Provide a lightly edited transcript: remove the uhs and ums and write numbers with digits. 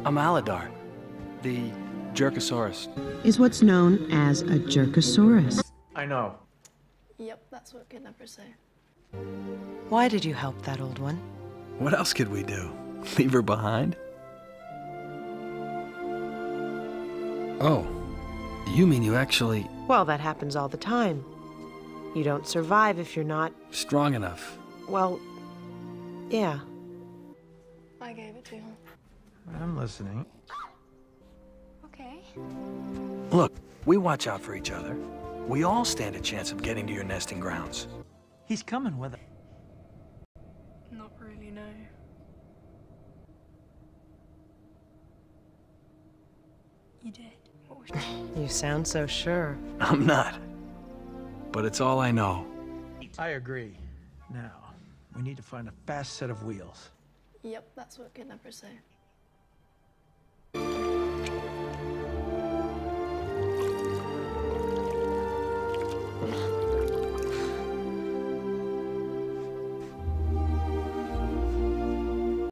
I'm Aladar, the Jerkosaurus. Is what's known as a Jerkosaurus. I know. Yep, that's what kidnappers say. Why did you help that old one? What else could we do? Leave her behind? Oh, you mean you actually... Well, that happens all the time. You don't survive if you're not... strong enough. Well, yeah. I gave it to him. I'm listening. Okay. Look, we watch out for each other. We all stand a chance of getting to your nesting grounds. He's coming with it. Not really, no. You did. What was You sound so sure. I'm not. But it's all I know. I agree. Now, we need to find a fast set of wheels. Yep, that's what kidnappers say.